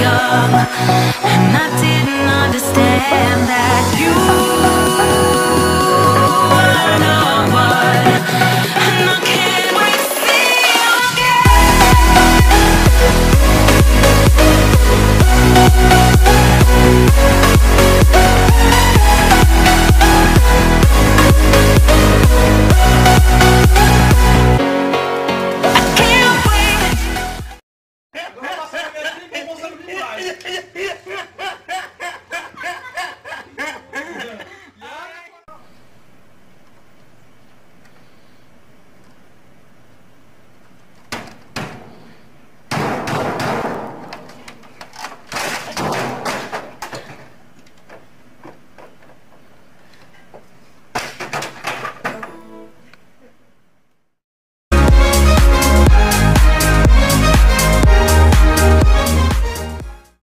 young, and I didn't understand that you are no one, and I can't wait to see you Vamos a hacer que vamos a